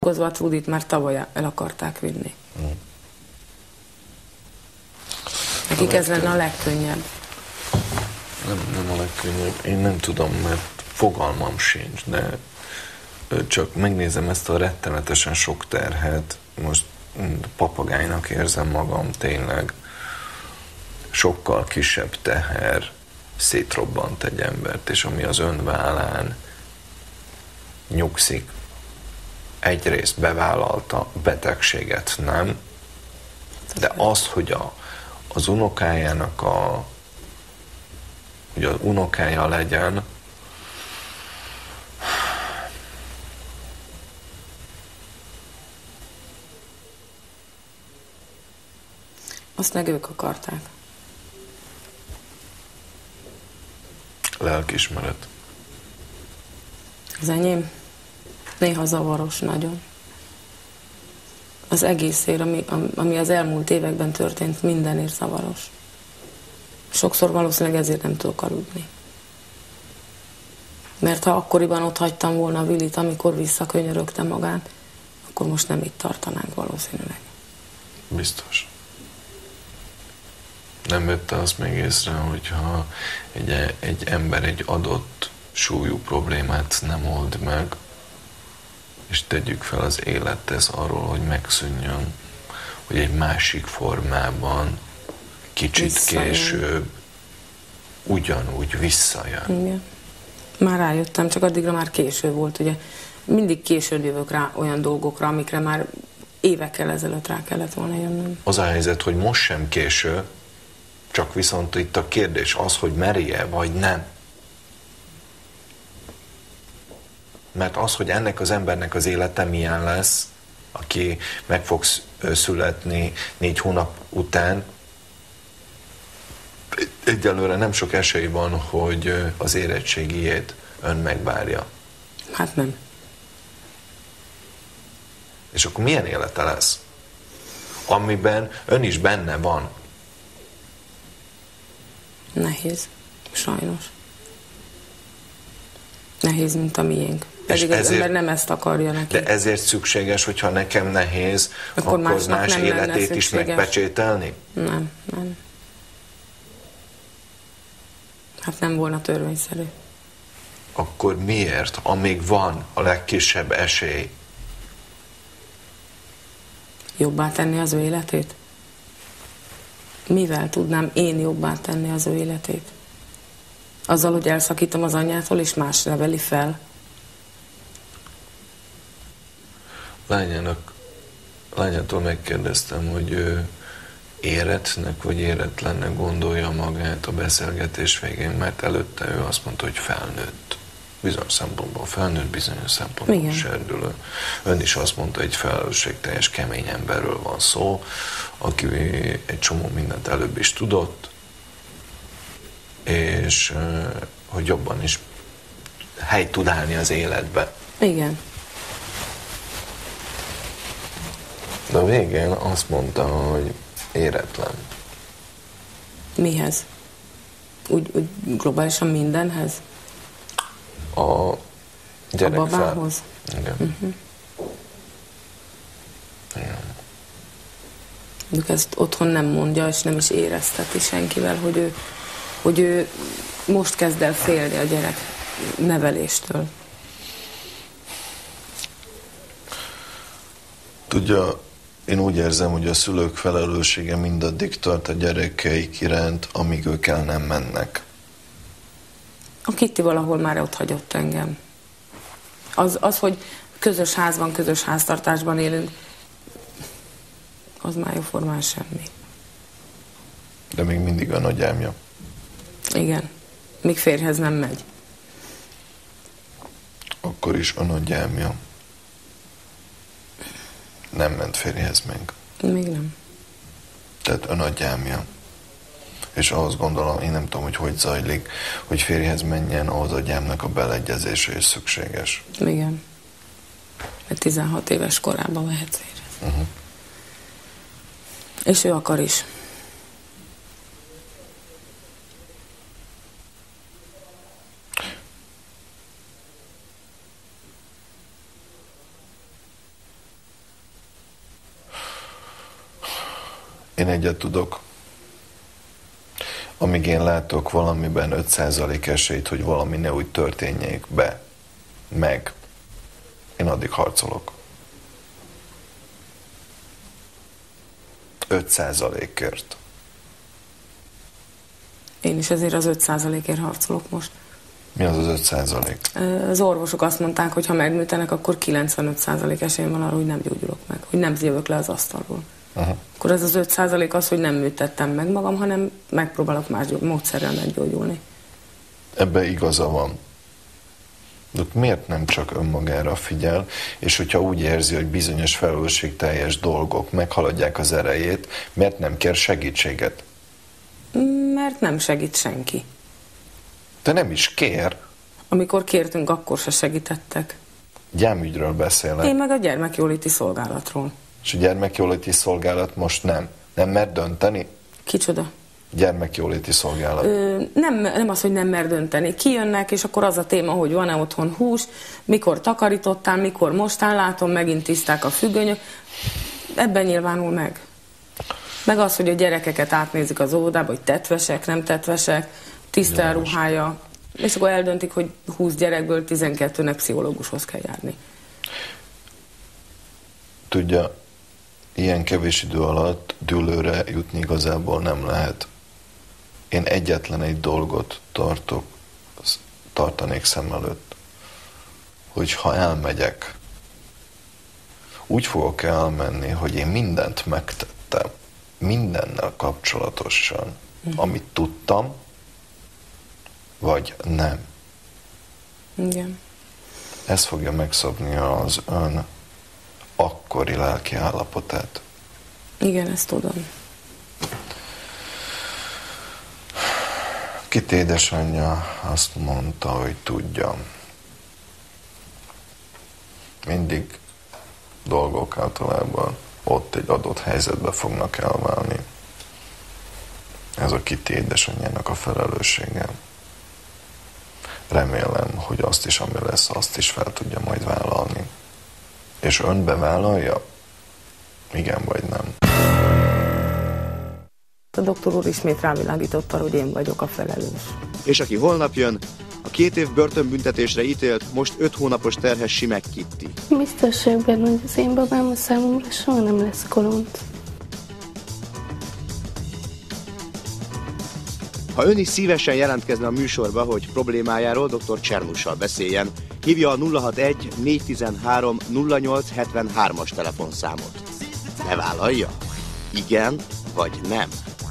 a Trudit már tavaly el akarták vinni. Nekik ez lenne a legkönnyebb. Nem a legkönnyebb. Én nem tudom, mert fogalmam sincs, de csak megnézem ezt a rettenetesen sok terhet. Most papagájnak érzem magam tényleg. Sokkal kisebb teher szétrobbant egy embert, és ami az ön vállán nyugszik, egyrészt bevállalta, betegséget nem, de az, hogy az unokájának hogy az unokája legyen, azt meg ők akarták. Lelkiismeret. Az enyém néha zavaros nagyon. Az egészért, ami az elmúlt években történt, mindenért zavaros. Sokszor valószínűleg ezért nem tudok aludni. Mert ha akkoriban ott hagytam volna a Willit, amikor visszakönyörögte magát, akkor most nem itt tartanánk valószínűleg. Biztos. Nem vette azt még észre, hogyha egy ember egy adott súlyú problémát nem old meg, és tegyük fel, az élet tesz arról, hogy megszűnjön, hogy egy másik formában, kicsit visszajön. Később ugyanúgy visszajön. Igen. Már rájöttem, csak addigra már késő volt, ugye. Mindig később jövök rá olyan dolgokra, amikre már évekkel ezelőtt rá kellett volna jönnöm. Az a helyzet, hogy most sem késő, csak viszont itt a kérdés az, hogy meri-e vagy nem. Mert az, hogy ennek az embernek az élete milyen lesz, aki meg fog születni 4 hónap után, egyelőre nem sok esély van, hogy az érettségiét ön megvárja. Hát nem. És akkor milyen élete lesz? Amiben ön is benne van. Nehéz. Sajnos. Nehéz, mint a miénk. Pedig az ember nem ezt akarja neki. De ezért szükséges, hogyha nekem nehéz, akkor más életét is megpecsételni? Nem. Hát nem volna törvényszerű. Akkor miért, amíg van a legkisebb esély? Jobbá tenni az ő életét? Mivel tudnám én jobbá tenni az ő életét? Azzal, hogy elszakítom az anyjától, és más neveli fel? Lányától megkérdeztem, hogy ő éretnek vagy éretlennek gondolja magát a beszélgetés végén, mert előtte ő azt mondta, hogy felnőtt. Bizonyos szempontból felnőtt, bizonyos szempontból serdülő. Ön is azt mondta, hogy egy felelősségteljes, kemény emberről van szó, aki egy csomó mindent előbb is tudott, és hogy jobban is helyt tud állni az életbe. Igen. De a végén azt mondta, hogy éretlen. Mihez? Úgy globálisan mindenhez? A gyerek a babához? Igen. Igen. De ezt otthon nem mondja, és nem is érezteti senkivel, hogy ő most kezd el félni a gyerek neveléstől. Tudja, én úgy érzem, hogy a szülők felelőssége mindaddig tart a gyerekeik iránt, amíg ők el nem mennek. A Kitty valahol már ott hagyott engem. Az, hogy közös házban, közös háztartásban élünk, az már jóformán semmi. De még mindig a nagyámja. Igen. Még férjhez nem megy. Akkor is a nagyámja. Nem ment férjhez meg. Még nem. Tehát a nagyámja. És ahhoz gondolom, én nem tudom, hogy zajlik, hogy férjhez menjen, ahhoz a gyámnak a beleegyezése is szükséges. Igen. Mert 16 éves korában vehet férjhez. És ő akar is. Én egyet tudok. Amíg én látok valamiben 5% esélyt, hogy valami ne úgy történjék meg, én addig harcolok. 5%-ért. Én is ezért az 5%-ért harcolok most. Mi az az 5%? Az orvosok azt mondták, hogy ha megműtenek, akkor 95% esélyem van arra, hogy nem gyógyulok meg, hogy nem jövök le az asztalról. Akkor ez az 5% az, hogy nem műtettem meg magam, hanem megpróbálok más módszerrel meggyógyulni. Ebbe igaza van. De miért nem csak önmagára figyel, és hogyha úgy érzi, hogy bizonyos felelősségteljes dolgok meghaladják az erejét, miért nem kér segítséget? Mert nem segít senki. De nem is kér. Amikor kértünk, akkor se segítettek. Gyámügyről beszélek. Én meg a gyermekjóléti szolgálatról. És a gyermekjóléti szolgálat most nem. Nem mer dönteni? Kicsoda? Gyermekjóléti szolgálat. Nem az, hogy nem mer dönteni. Kijönnek, és akkor az a téma, hogy van-e otthon hús, mikor takarítottál, mikor mostán, látom, megint tiszták a függönyök. Ebben nyilvánul meg. Meg az, hogy a gyerekeket átnézik az óvodába, hogy tetvesek, nem tetvesek, tiszta ruhája, és akkor eldöntik, hogy 20 gyerekből 12-nek pszichológushoz kell járni. Tudja, ilyen kevés idő alatt dűlőre jutni igazából nem lehet. Én egyetlen egy dolgot tartanék szem előtt, hogy ha elmegyek, úgy fogok elmenni, hogy én mindent megtettem, mindennel kapcsolatosan, amit tudtam, vagy nem. Igen. Ez fogja megszabni az ön akkori lelki állapotát. Igen, ezt tudom. Kit édesanyja azt mondta, hogy tudja. Mindig dolgok általában ott egy adott helyzetbe fognak elválni. Ez a Kit édesanyjának a felelőssége. Remélem, hogy azt is, ami lesz, azt is fel tudja majd vállalni. És ön bevállalja? Igen vagy nem? A doktor úr ismét rávilágított arra, hogy én vagyok a felelős. És aki holnap jön, a 2 év börtönbüntetésre ítélt, most 5 hónapos terhes Simek Kitti. Biztos vagyok benne, hogy az én babám a számomra soha nem lesz kolonc. Ha ön is szívesen jelentkezne a műsorba, hogy problémájáról dr. Csernussal beszéljen, hívja a 061 413 0873-as telefonszámot. Bevállalja? Igen vagy nem?